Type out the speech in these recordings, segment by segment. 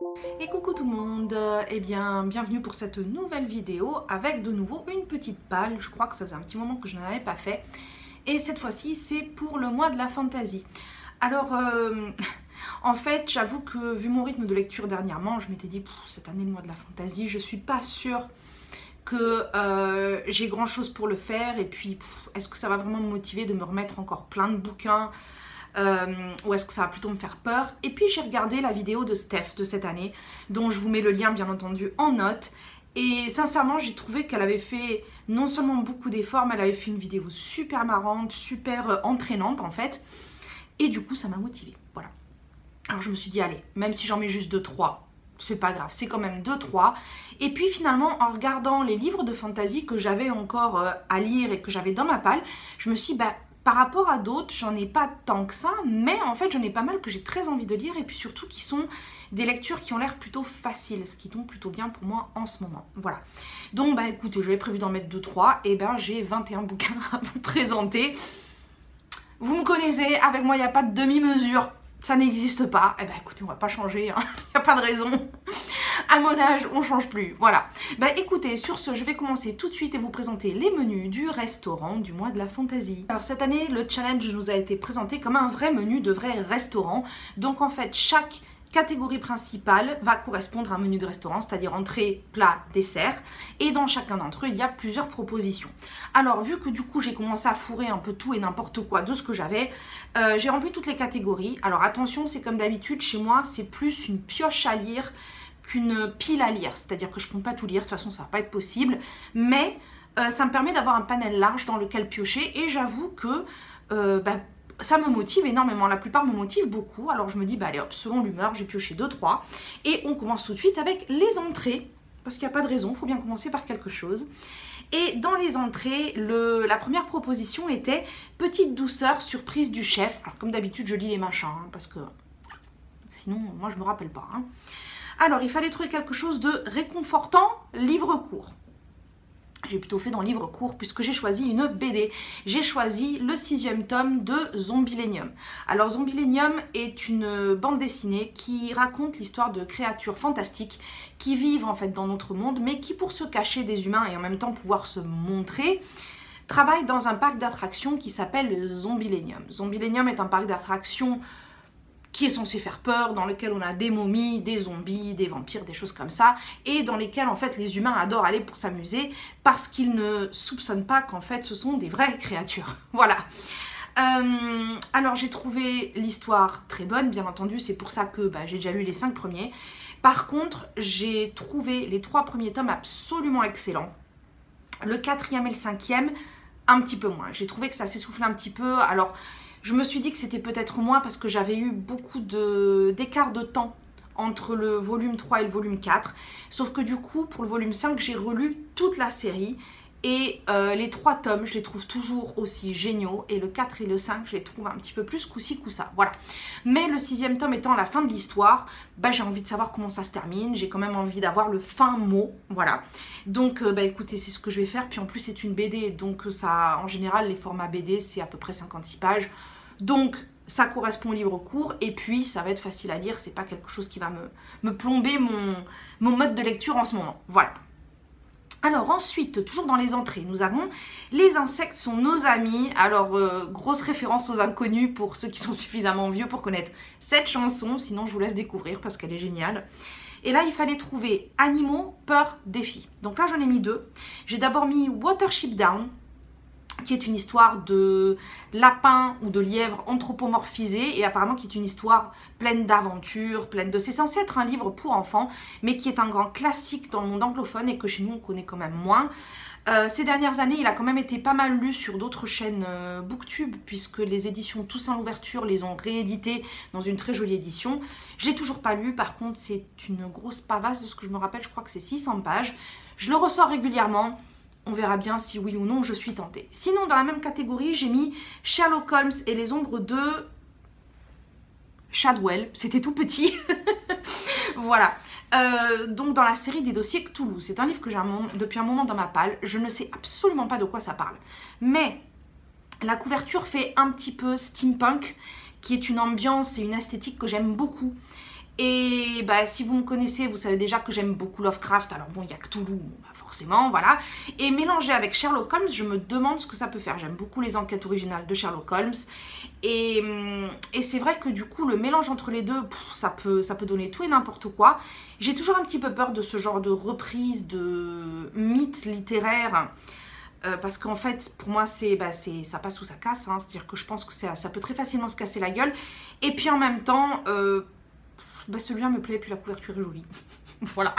Et coucou tout le monde, eh bien bienvenue pour cette nouvelle vidéo avec de nouveau une petite palle. Je crois que ça faisait un petit moment que je n'en avais pas fait. Et cette fois-ci c'est pour le mois de la fantasy. Alors en fait j'avoue que vu mon rythme de lecture dernièrement, je m'étais dit cette année le mois de la fantasy, je suis pas sûre que j'ai grand chose pour le faire. Et puis est-ce que ça va vraiment me motiver de me remettre encore plein de bouquins ou est-ce que ça va plutôt me faire peur? Et puis j'ai regardé la vidéo de Steph de cette année, dont je vous mets le lien bien entendu en note. Et sincèrement j'ai trouvé qu'elle avait fait non seulement beaucoup d'efforts, mais elle avait fait une vidéo super marrante, super entraînante en fait. Et du coup ça m'a motivée, voilà. Alors je me suis dit allez, même si j'en mets juste 2-3, c'est pas grave, c'est quand même 2-3. Et puis finalement en regardant les livres de fantasy que j'avais encore à lire et que j'avais dans ma palle, je me suis dit par rapport à d'autres, j'en ai pas tant que ça, mais en fait j'en ai pas mal que j'ai très envie de lire et puis surtout qui sont des lectures qui ont l'air plutôt faciles, ce qui tombe plutôt bien pour moi en ce moment. Voilà. Donc écoutez, j'avais prévu d'en mettre 2-3, et j'ai 21 bouquins à vous présenter. Vous me connaissez, avec moi il n'y a pas de demi-mesure, ça n'existe pas. Écoutez, on va pas changer, il n'y a pas de raison. À mon âge, on change plus, voilà. Écoutez, sur ce, je vais commencer tout de suite et vous présenter les menus du restaurant du mois de la fantasy. Alors cette année, le challenge nous a été présenté comme un vrai menu de vrai restaurant. Donc en fait, chaque catégorie principale va correspondre à un menu de restaurant, c'est-à-dire entrée, plat, dessert. Et dans chacun d'entre eux, il y a plusieurs propositions. Alors, vu que du coup, j'ai commencé à fourrer un peu tout et n'importe quoi de ce que j'avais, j'ai rempli toutes les catégories. Alors attention, c'est comme d'habitude, chez moi, c'est plus une pioche à lire qu'une pile à lire. C'est-à-dire que je ne compte pas tout lire, de toute façon, ça ne va pas être possible. Mais ça me permet d'avoir un panel large dans lequel piocher. Et j'avoue que ça me motive énormément, la plupart me motivent beaucoup. Alors je me dis, allez hop, selon l'humeur, j'ai pioché 2-3. Et on commence tout de suite avec les entrées, parce qu'il n'y a pas de raison, il faut bien commencer par quelque chose. Et dans les entrées, la première proposition était petite douceur, surprise du chef. Alors comme d'habitude, je lis les machins, parce que sinon, moi je me rappelle pas. Alors, il fallait trouver quelque chose de réconfortant, livre court. J'ai plutôt fait dans livre court puisque j'ai choisi une BD. J'ai choisi le 6e tome de Zombielénium. Alors Zombielénium est une bande dessinée qui raconte l'histoire de créatures fantastiques qui vivent en fait dans notre monde, mais qui pour se cacher des humains et en même temps pouvoir se montrer, travaillent dans un parc d'attractions qui s'appelle Zombielénium. Zombielénium est un parc d'attractions qui est censé faire peur, dans lequel on a des momies, des zombies, des vampires, des choses comme ça, et dans lesquels en fait les humains adorent aller pour s'amuser parce qu'ils ne soupçonnent pas qu'en fait ce sont des vraies créatures. Voilà. Alors j'ai trouvé l'histoire très bonne, bien entendu, c'est pour ça que j'ai déjà lu les 5 premiers. Par contre, j'ai trouvé les 3 premiers tomes absolument excellents. Le 4e et le 5e, un petit peu moins. J'ai trouvé que ça s'essoufflait un petit peu. Alors, je me suis dit que c'était peut-être moins parce que j'avais eu beaucoup d'écart de temps entre le volume 3 et le volume 4. Sauf que du coup, pour le volume 5, j'ai relu toute la série. Et les 3 tomes, je les trouve toujours aussi géniaux. Et le 4 et le 5, je les trouve un petit peu plus coup-ci, coup-ça. Voilà. Mais le 6e tome étant la fin de l'histoire, j'ai envie de savoir comment ça se termine. J'ai quand même envie d'avoir le fin mot. Voilà. Donc, écoutez, c'est ce que je vais faire. Puis en plus, c'est une BD. Donc, ça, en général, les formats BD, c'est à peu près 56 pages. Donc, ça correspond au livre court. Et puis, ça va être facile à lire. C'est pas quelque chose qui va me plomber mon mode de lecture en ce moment. Voilà. Alors ensuite, toujours dans les entrées, nous avons les insectes sont nos amis. Alors, grosse référence aux inconnus pour ceux qui sont suffisamment vieux pour connaître cette chanson. Sinon, je vous laisse découvrir parce qu'elle est géniale. Et là, il fallait trouver animaux, peur, défi. Donc là, j'en ai mis 2. J'ai d'abord mis Watership Down, qui est une histoire de lapin ou de lièvre anthropomorphisé et apparemment qui est une histoire pleine d'aventures, pleine de... C'est censé être un livre pour enfants, mais qui est un grand classique dans le monde anglophone et que chez nous on connaît quand même moins. Ces dernières années, il a quand même été pas mal lu sur d'autres chaînes Booktube, puisque les éditions Toussaint Louverture les ont réédités dans une très jolie édition. Je l'ai toujours pas lu, par contre c'est une grosse pavasse de ce que je me rappelle, je crois que c'est 600 pages. Je le ressors régulièrement. On verra bien si oui ou non je suis tentée. Sinon, dans la même catégorie, j'ai mis Sherlock Holmes et les ombres de Shadwell. C'était tout petit. Voilà. Donc, dans la série des dossiers Cthulhu. C'est un livre que j'ai depuis un moment dans ma palle. Je ne sais absolument pas de quoi ça parle. Mais la couverture fait un petit peu steampunk, qui est une ambiance et une esthétique que j'aime beaucoup. Et bah, si vous me connaissez, vous savez déjà que j'aime beaucoup Lovecraft. Alors bon, il y a Cthulhu, bon, bah, forcément, voilà. Et mélangé avec Sherlock Holmes, je me demande ce que ça peut faire. J'aime beaucoup les enquêtes originales de Sherlock Holmes. Et c'est vrai que du coup, le mélange entre les deux, ça peut donner tout et n'importe quoi. J'ai toujours un petit peu peur de ce genre de reprise de mythes littéraires. Parce qu'en fait, pour moi, ça passe ou ça casse. Hein. C'est-à-dire que je pense que ça peut très facilement se casser la gueule. Et puis en même temps... celui-là me plaît, puis la couverture est jolie. Voilà.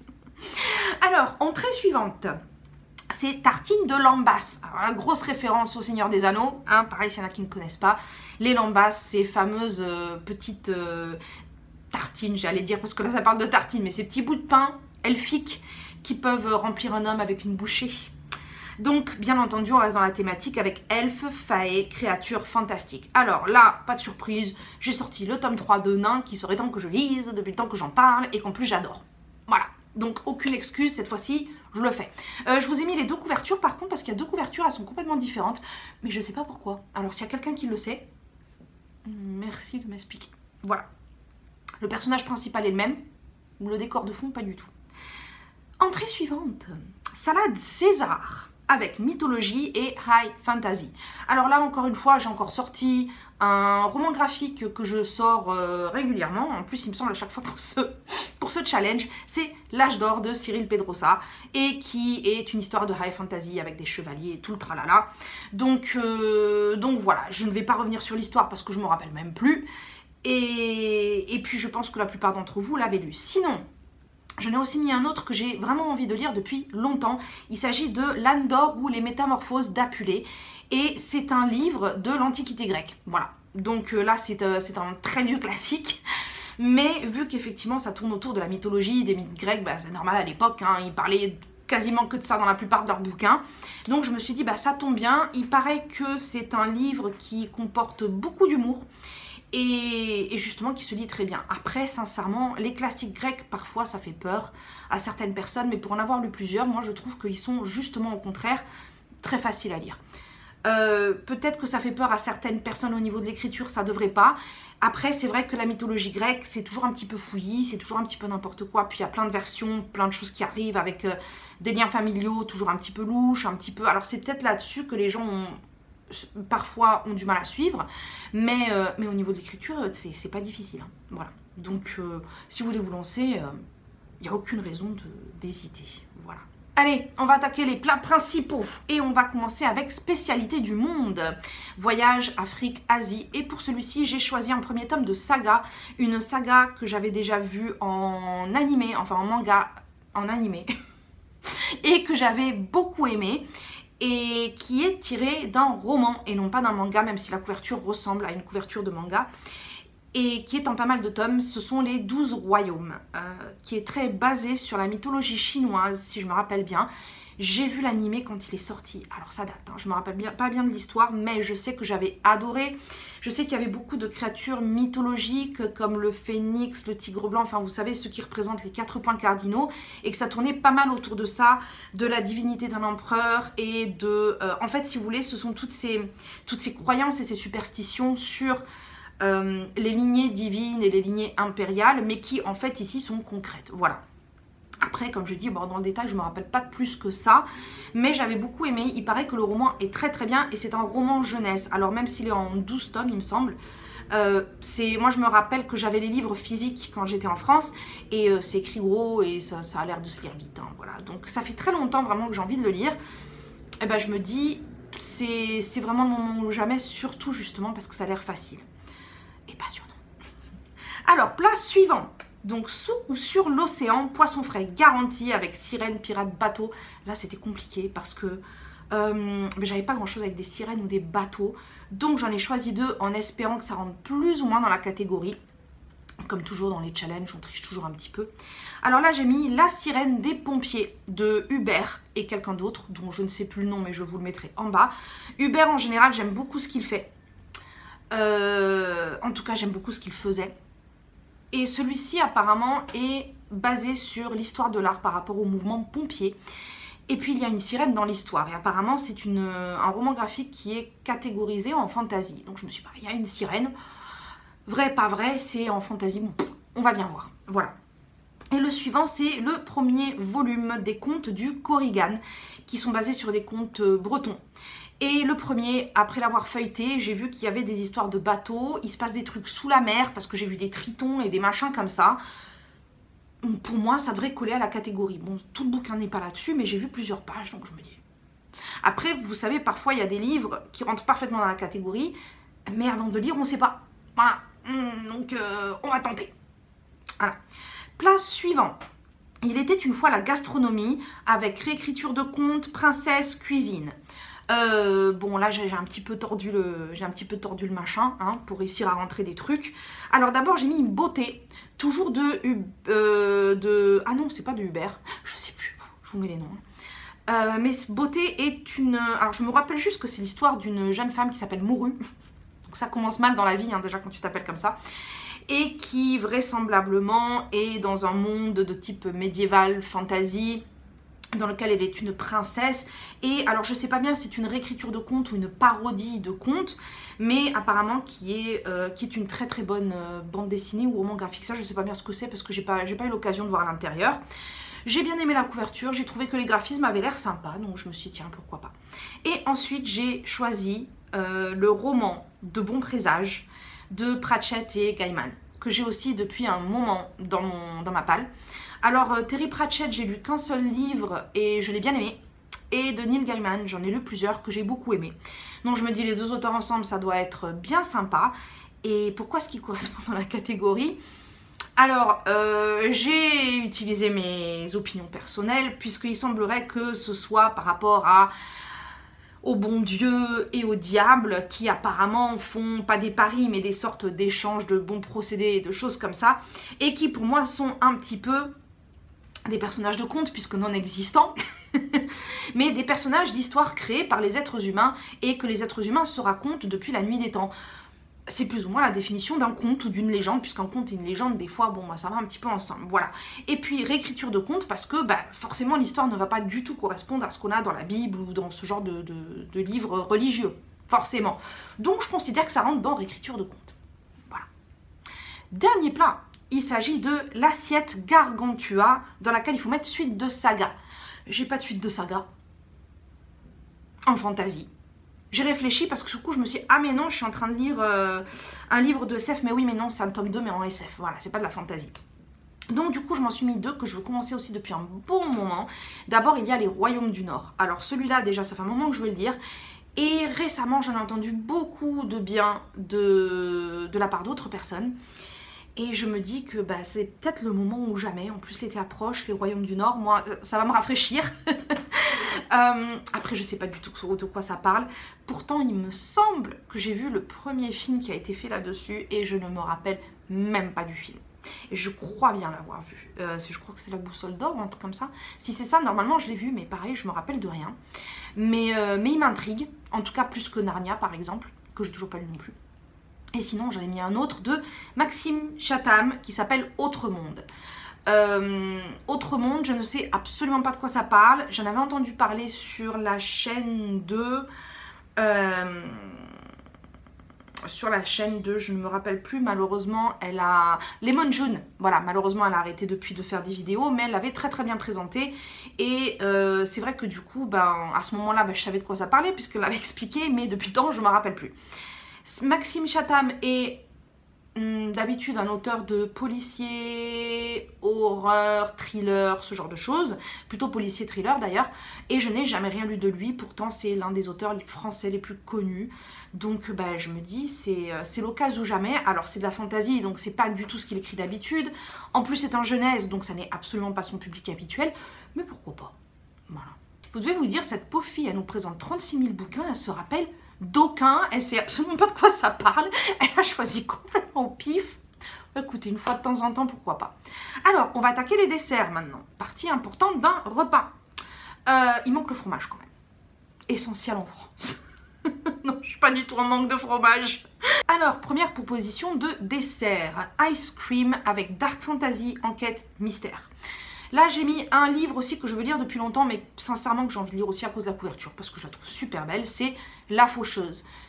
Alors, entrée suivante. C'est Tartines de Lambas. Alors, la grosse référence au Seigneur des Anneaux. Hein, pareil, s'il y en a qui ne connaissent pas. Les Lambas, ces fameuses petites tartines, j'allais dire, parce que là, ça parle de tartines, mais ces petits bouts de pain elfiques qui peuvent remplir un homme avec une bouchée. Donc, bien entendu, on reste dans la thématique avec elfes, faées, créatures fantastiques. Alors là, pas de surprise, j'ai sorti le tome 3 de Nain, qui serait temps que je lise depuis le temps que j'en parle, et qu'en plus j'adore. Voilà, donc aucune excuse, cette fois-ci, je le fais. Je vous ai mis les deux couvertures, par contre, parce qu'il y a deux couvertures, elles sont complètement différentes, mais je ne sais pas pourquoi. Alors, s'il y a quelqu'un qui le sait, merci de m'expliquer. Voilà. Le personnage principal est le même, le décor de fond, pas du tout. Entrée suivante, salade César, avec mythologie et high fantasy. Alors là, encore une fois, j'ai encore sorti un roman graphique que je sors régulièrement. En plus, il me semble à chaque fois pour ce challenge, c'est L'Âge d'Or de Cyril Pedrosa, et qui est une histoire de high fantasy avec des chevaliers et tout le tralala. Donc voilà, je ne vais pas revenir sur l'histoire parce que je ne me rappelle même plus. Et puis, je pense que la plupart d'entre vous l'avez lu. Sinon... j'en ai aussi mis un autre que j'ai vraiment envie de lire depuis longtemps. Il s'agit de L'Âne d'Or ou les Métamorphoses d'Apulée. Et c'est un livre de l'Antiquité grecque. Voilà. Donc là, c'est un très vieux classique. Mais vu qu'effectivement, ça tourne autour de la mythologie, des mythes grecs, bah, c'est normal à l'époque. Hein, ils parlaient quasiment que de ça dans la plupart de leurs bouquins. Donc je me suis dit, bah, ça tombe bien. Il paraît que c'est un livre qui comporte beaucoup d'humour. Et justement qui se lit très bien. Après, sincèrement, les classiques grecs, parfois ça fait peur à certaines personnes, mais pour en avoir lu plusieurs, moi je trouve qu'ils sont justement au contraire très faciles à lire. Peut-être que ça fait peur à certaines personnes au niveau de l'écriture, ça devrait pas. Après, c'est vrai que la mythologie grecque, c'est toujours un petit peu fouillis, c'est toujours un petit peu n'importe quoi. Puis il y a plein de versions, plein de choses qui arrivent avec des liens familiaux, toujours un petit peu louches, un petit peu... Alors c'est peut-être là-dessus que les gens parfois ont du mal à suivre, mais au niveau de l'écriture, c'est pas difficile. Hein. Voilà. Donc, si vous voulez vous lancer, il n'y a aucune raison d'hésiter. Voilà. Allez, on va attaquer les plats principaux et on va commencer avec spécialité du monde. Voyage, Afrique, Asie. Et pour celui-ci, j'ai choisi un premier tome de Saga, une saga que j'avais déjà vue en animé, enfin en manga, en animé, et que j'avais beaucoup aimé. Et qui est tiré d'un roman et non pas d'un manga, même si la couverture ressemble à une couverture de manga, et qui est en pas mal de tomes. Ce sont les 12 royaumes, qui est très basé sur la mythologie chinoise, si je me rappelle bien. J'ai vu l'animé quand il est sorti, alors ça date, hein. Je me rappelle pas bien de l'histoire, mais je sais que j'avais adoré. Je sais qu'il y avait beaucoup de créatures mythologiques comme le phénix, le tigre blanc, enfin vous savez, ceux qui représentent les 4 points cardinaux, et que ça tournait pas mal autour de ça, de la divinité d'un empereur, et de... en fait, si vous voulez, ce sont toutes ces croyances et ces superstitions sur les lignées divines et les lignées impériales, mais qui en fait ici sont concrètes, voilà. Après, comme je dis, bon, dans le détail, je ne me rappelle pas de plus que ça, mais j'avais beaucoup aimé. Il paraît que le roman est très très bien et c'est un roman jeunesse. Alors même s'il est en 12 tomes, il me semble, moi je me rappelle que j'avais les livres physiques quand j'étais en France et c'est écrit gros et ça a l'air de se lire vite. Hein, voilà. Donc ça fait très longtemps vraiment que j'ai envie de le lire. Et ben je me dis, c'est vraiment le moment ou jamais, surtout justement parce que ça a l'air facile et passionnant. Alors, plat suivant. Donc sous ou sur l'océan, poisson frais garanti avec sirène, pirate, bateau. Là c'était compliqué parce que j'avais pas grand chose avec des sirènes ou des bateaux. Donc j'en ai choisi 2 en espérant que ça rentre plus ou moins dans la catégorie. Comme toujours dans les challenges, on triche toujours un petit peu. Alors là j'ai mis La sirène des pompiers de Hubert et quelqu'un d'autre dont je ne sais plus le nom mais je vous le mettrai en bas. Hubert en général j'aime beaucoup ce qu'il fait. En tout cas j'aime beaucoup ce qu'il faisait. Et celui-ci apparemment est basé sur l'histoire de l'art par rapport au mouvement pompier. Et puis il y a une sirène dans l'histoire. Et apparemment c'est un roman graphique qui est catégorisé en fantasy. Donc je me suis dit, il y a une sirène. Vrai, pas vrai, c'est en fantasy. Bon, on va bien voir. Voilà. Et le suivant, c'est le premier volume des contes du Corrigan, qui sont basés sur des contes bretons. Et le premier, après l'avoir feuilleté, j'ai vu qu'il y avait des histoires de bateaux, il se passe des trucs sous la mer, parce que j'ai vu des tritons et des machins comme ça. Pour moi, ça devrait coller à la catégorie. Bon, tout le bouquin n'est pas là-dessus, mais j'ai vu plusieurs pages, donc je me dis... Après, vous savez, parfois, il y a des livres qui rentrent parfaitement dans la catégorie, mais avant de lire, on ne sait pas. Voilà. Donc, on va tenter. Voilà. Place suivante. Il était une fois la gastronomie, avec réécriture de contes, princesse, cuisine. Bon, là, j'ai un petit peu tordu le machin, hein, pour réussir à rentrer des trucs. Alors, d'abord, j'ai mis une beauté, toujours ah non, c'est pas de Uber, je sais plus, je vous mets les noms. Mais beauté est une... Alors, je me rappelle juste que c'est l'histoire d'une jeune femme qui s'appelle Mouru. Donc, ça commence mal dans la vie, hein, déjà, quand tu t'appelles comme ça. Et qui, vraisemblablement, est dans un monde de type médiéval, fantasy, dans lequel elle est une princesse. Et alors je sais pas bien si c'est une réécriture de conte ou une parodie de conte, mais apparemment qui est une très très bonne bande dessinée ou roman graphique. Ça je sais pas bien ce que c'est parce que j'ai pas eu l'occasion de voir à l'intérieur. J'ai bien aimé la couverture, j'ai trouvé que les graphismes avaient l'air sympa, donc je me suis dit tiens pourquoi pas. Et ensuite j'ai choisi le roman de Bon Présage de Pratchett et Gaiman, que j'ai aussi depuis un moment dans ma palle. Alors, Terry Pratchett, j'ai lu qu'un seul livre et je l'ai bien aimé. Et de Neil Gaiman, j'en ai lu plusieurs que j'ai beaucoup aimé. Donc, je me dis, les deux auteurs ensemble, ça doit être bien sympa. Et pourquoi est-ce qu'ils correspondent dans la catégorie? Alors, j'ai utilisé mes opinions personnelles, puisqu'il semblerait que ce soit par rapport au bon Dieu et au diable, qui apparemment font pas des paris, mais des sortes d'échanges de bons procédés et de choses comme ça, et qui pour moi sont un petit peu des personnages de contes, puisque non existants, mais des personnages d'histoire créés par les êtres humains, et que les êtres humains se racontent depuis la nuit des temps. C'est plus ou moins la définition d'un conte ou d'une légende, puisqu'un conte et une légende, des fois, bon, ça va un petit peu ensemble, voilà. Et puis, réécriture de conte, parce que, forcément, l'histoire ne va pas du tout correspondre à ce qu'on a dans la Bible ou dans ce genre de livres religieux, forcément. Donc, je considère que ça rentre dans réécriture de conte. Voilà. Dernier plat, il s'agit de l'assiette Gargantua, dans laquelle il faut mettre suite de saga. J'ai pas de suite de saga en fantasy. J'ai réfléchi parce que sur le coup je me suis dit ah mais non je suis en train de lire un livre de SF, mais oui mais non c'est un tome 2 mais en SF, voilà c'est pas de la fantasy. Donc du coup je m'en suis mis deux que je veux commencer aussi depuis un bon moment. D'abord il y a les Royaumes du Nord. Alors celui-là déjà ça fait un moment que je veux le lire. Et récemment j'en ai entendu beaucoup de bien de la part d'autres personnes. Et je me dis que c'est peut-être le moment ou jamais. En plus l'été approche, les Royaumes du Nord, moi ça va me rafraîchir. Après je sais pas du tout de quoi ça parle. Pourtant il me semble que j'ai vu le premier film qui a été fait là-dessus et je ne me rappelle même pas du film. Et je crois bien l'avoir vu. Je crois que c'est La Boussole d'Or ou un truc comme ça. Si c'est ça, normalement je l'ai vu, mais pareil je me rappelle de rien. Mais il m'intrigue, en tout cas plus que Narnia par exemple, que j'ai toujours pas lu non plus. Et sinon, j'en ai mis un autre de Maxime Chatham qui s'appelle Autre Monde. Autre Monde, je ne sais absolument pas de quoi ça parle. J'en avais entendu parler sur la chaîne de... je ne me rappelle plus, malheureusement, elle a... Lemon June, voilà, malheureusement, elle a arrêté depuis de faire des vidéos, mais elle l'avait très très bien présenté. Et c'est vrai que du coup, à ce moment-là, je savais de quoi ça parlait, puisqu'elle l'avait expliqué, mais depuis le temps, je ne me rappelle plus. Maxime Chatham est d'habitude un auteur de policier, horreur, thriller, ce genre de choses, plutôt policier thriller d'ailleurs, et je n'ai jamais rien lu de lui, pourtant c'est l'un des auteurs français les plus connus, donc je me dis c'est l'occasion ou jamais. Alors c'est de la fantasy, donc c'est pas du tout ce qu'il écrit d'habitude, en plus c'est en jeunesse, donc ça n'est absolument pas son public habituel, mais pourquoi pas, voilà. Vous devez vous dire, cette pauvre fille, elle nous présente 36 000 bouquins, elle se rappelle d'aucun, elle sait absolument pas de quoi ça parle, elle a choisi complètement au pif. Écoutez, une fois de temps en temps, pourquoi pas. Alors, on va attaquer les desserts maintenant. Partie importante d'un repas. Il manque le fromage quand même. Essentiel en France. Non, je suis pas du tout en manque de fromage. Alors, première proposition de dessert. Ice cream avec dark fantasy, enquête, mystère. Là, j'ai mis un livre aussi que je veux lire depuis longtemps, mais sincèrement que j'ai envie de lire aussi à cause de la couverture, parce que je la trouve super belle, c'est La Faucheuse.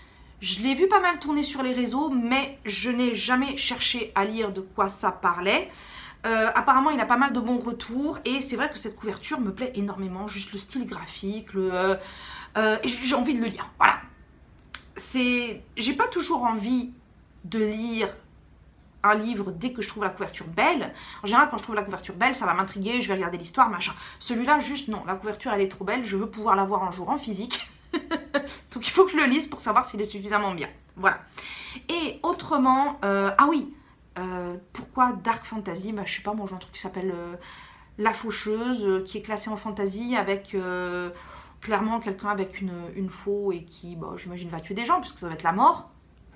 Je l'ai vu pas mal tourner sur les réseaux, mais je n'ai jamais cherché à lire de quoi ça parlait. Apparemment, il a pas mal de bons retours et c'est vrai que cette couverture me plaît énormément. Juste le style graphique, j'ai envie de le lire. Voilà. J'ai pas toujours envie de lire un livre dès que je trouve la couverture belle. En général, quand je trouve la couverture belle, ça va m'intriguer, je vais regarder l'histoire, machin. Celui-là, juste non, la couverture, elle est trop belle, je veux pouvoir la voir un jour en physique. Donc il faut que je le lise pour savoir s'il est suffisamment bien. Voilà. Et autrement, ah oui, pourquoi Dark Fantasy? Bah, je sais pas, moi j'ai un truc qui s'appelle La Faucheuse, qui est classé en fantasy avec clairement quelqu'un avec une faux et qui, bah, j'imagine, va tuer des gens puisque ça va être la mort.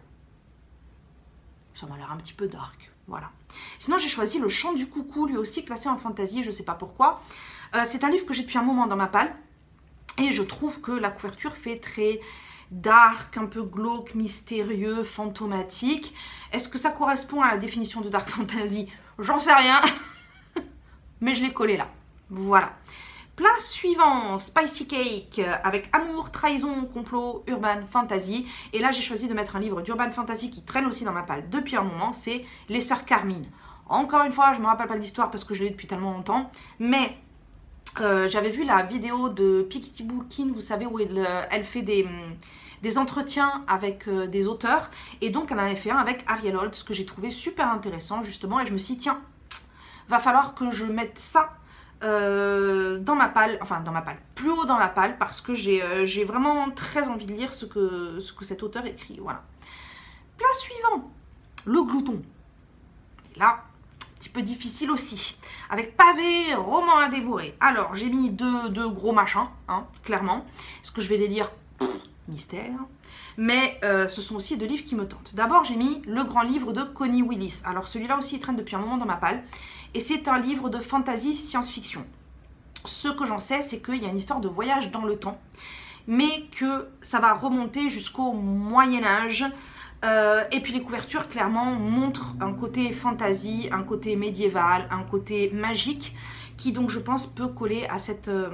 Ça m'a l'air un petit peu dark, voilà. Sinon, j'ai choisi Le Chant du Coucou, lui aussi classé en fantasy, je sais pas pourquoi. C'est un livre que j'ai depuis un moment dans ma palle. Et je trouve que la couverture fait très dark, un peu glauque, mystérieux, fantomatique. Est-ce que ça correspond à la définition de dark fantasy? J'en sais rien. Mais je l'ai collé là. Voilà. Plat suivant, Spicy Cake avec amour, trahison, complot, urban fantasy. Et là, j'ai choisi de mettre un livre d'urban fantasy qui traîne aussi dans ma palle depuis un moment. C'est Les Sœurs Carmine. Encore une fois, je ne me rappelle pas de l'histoire parce que je l'ai depuis tellement longtemps. Mais j'avais vu la vidéo de Piketty Bookin, vous savez, où elle fait des entretiens avec des auteurs. Et donc, elle en avait fait un avec Ariel Holtz que j'ai trouvé super intéressant justement. Et je me suis dit, tiens, va falloir que je mette ça dans ma palle, enfin dans ma palle, plus haut dans ma palle, parce que j'ai vraiment très envie de lire ce que cet auteur écrit, voilà. Plat suivant, Le Glouton. Et là, un petit peu difficile aussi, avec pavé, roman à dévorer. Alors, j'ai mis deux gros machins, hein, clairement. Est-ce que je vais les lire? Mystère. Mais ce sont aussi deux livres qui me tentent. D'abord, j'ai mis Le Grand Livre de Connie Willis. Alors, celui-là aussi, il traîne depuis un moment dans ma palle. Et c'est un livre de fantasy science-fiction. Ce que j'en sais, c'est qu'il y a une histoire de voyage dans le temps, mais que ça va remonter jusqu'au Moyen-Âge. Et puis les couvertures, clairement, montrent un côté fantasy, un côté médiéval, un côté magique, qui donc, je pense, peut coller à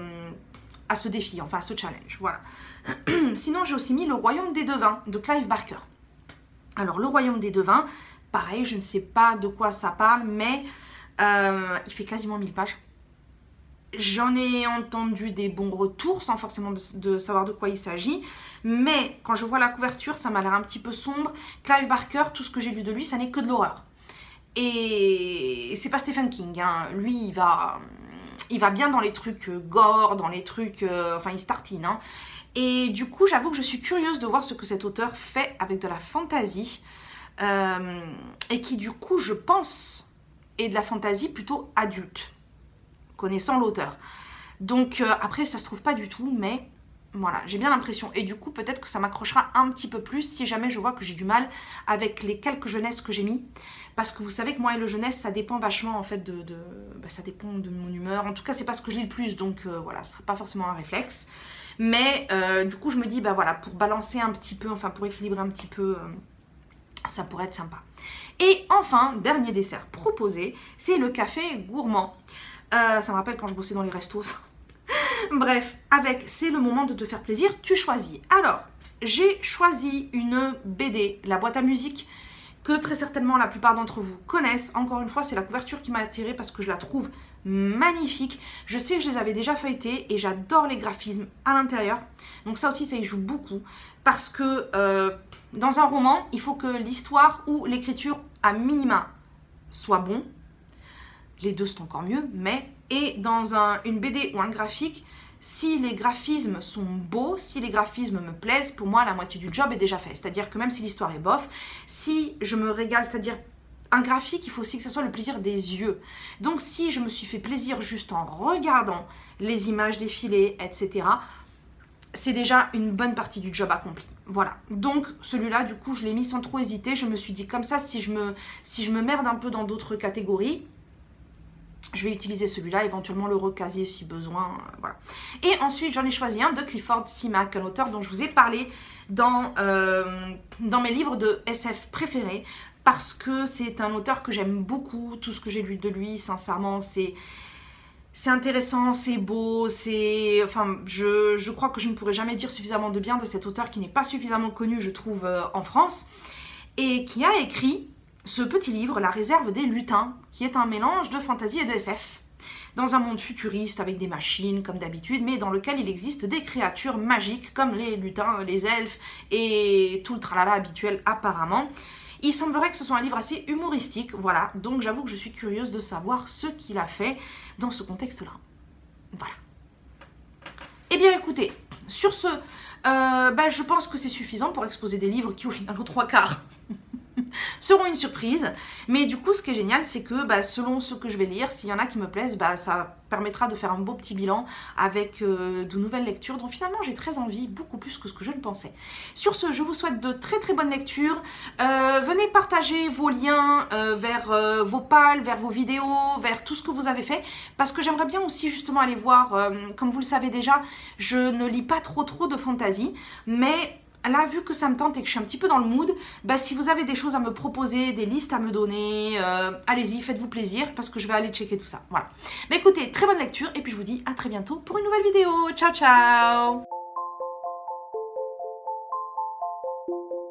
ce défi, enfin à ce challenge. Voilà. Sinon, j'ai aussi mis Le Royaume des Devins de Clive Barker. Alors, Le Royaume des Devins, pareil, je ne sais pas de quoi ça parle, mais il fait quasiment 1000 pages. J'en ai entendu des bons retours sans forcément de savoir de quoi il s'agit. Mais quand je vois la couverture, ça m'a l'air un petit peu sombre. Clive Barker, tout ce que j'ai lu de lui, ça n'est que de l'horreur. Et c'est pas Stephen King, hein. Lui, il va bien dans les trucs gore, dans les trucs... enfin, il se tartine, hein. Et du coup, j'avoue que je suis curieuse de voir ce que cet auteur fait avec de la fantasy. Et qui, du coup, je pense, est de la fantasy plutôt adulte, connaissant l'auteur. Donc, après, ça se trouve pas du tout, mais voilà, j'ai bien l'impression. Et du coup, peut-être que ça m'accrochera un petit peu plus si jamais je vois que j'ai du mal avec les quelques jeunesses que j'ai mis. Parce que vous savez que moi et le jeunesse, ça dépend vachement, en fait, ça dépend de mon humeur. En tout cas, c'est pas ce que je lis le plus, donc voilà, ce sera pas forcément un réflexe. Mais du coup, je me dis, bah voilà, pour balancer un petit peu, enfin, pour équilibrer un petit peu... ça pourrait être sympa. Et enfin, dernier dessert proposé, c'est le café gourmand. Ça me rappelle quand je bossais dans les restos. Bref, avec c'est le moment de te faire plaisir, tu choisis. Alors, j'ai choisi une BD, La boîte à musique, que très certainement la plupart d'entre vous connaissent. Encore une fois, c'est la couverture qui m'a attirée parce que je la trouve magnifique. Je sais que je les avais déjà feuilletées et j'adore les graphismes à l'intérieur. Donc ça aussi, ça y joue beaucoup. Parce que dans un roman, il faut que l'histoire ou l'écriture à minima soit bon. Les deux, c'est encore mieux. Mais, et dans une BD ou un graphique, si les graphismes sont beaux, si les graphismes me plaisent, pour moi, la moitié du job est déjà fait. C'est-à-dire que même si l'histoire est bof, si je me régale, c'est-à-dire un graphique, il faut aussi que ça soit le plaisir des yeux. Donc, si je me suis fait plaisir juste en regardant les images défiler, etc., c'est déjà une bonne partie du job accompli. Voilà. Donc, celui-là, du coup, je l'ai mis sans trop hésiter. Je me suis dit, comme ça, si je me merde un peu dans d'autres catégories, je vais utiliser celui-là, éventuellement le recasier si besoin, voilà. Et ensuite, j'en ai choisi un de Clifford Simak, un auteur dont je vous ai parlé dans mes livres de SF préférés, parce que c'est un auteur que j'aime beaucoup. Tout ce que j'ai lu de lui, sincèrement, c'est c'est intéressant, c'est beau, c'est... Enfin, je crois que je ne pourrais jamais dire suffisamment de bien de cet auteur qui n'est pas suffisamment connu, je trouve, en France, et qui a écrit ce petit livre, La réserve des lutins, qui est un mélange de fantasy et de SF, dans un monde futuriste avec des machines, comme d'habitude, mais dans lequel il existe des créatures magiques, comme les lutins, les elfes, et tout le tralala habituel apparemment. Il semblerait que ce soit un livre assez humoristique, voilà, donc j'avoue que je suis curieuse de savoir ce qu'il a fait dans ce contexte-là. Voilà. Eh bien écoutez, sur ce, je pense que c'est suffisant pour exposer des livres qui au final aux 3/4 seront une surprise, mais du coup ce qui est génial c'est que selon ce que je vais lire, s'il y en a qui me plaisent, ça permettra de faire un beau petit bilan avec de nouvelles lectures dont finalement j'ai très envie, beaucoup plus que ce que je ne pensais. Sur ce, je vous souhaite de très très bonnes lectures, venez partager vos liens vers vos pals, vers vos vidéos, vers tout ce que vous avez fait, parce que j'aimerais bien aussi justement aller voir, comme vous le savez déjà, je ne lis pas trop de fantasy, mais là, vu que ça me tente et que je suis un petit peu dans le mood, si vous avez des choses à me proposer, des listes à me donner, allez-y, faites-vous plaisir parce que je vais aller checker tout ça. Voilà. Mais écoutez, très bonne lecture et puis je vous dis à très bientôt pour une nouvelle vidéo. Ciao, ciao!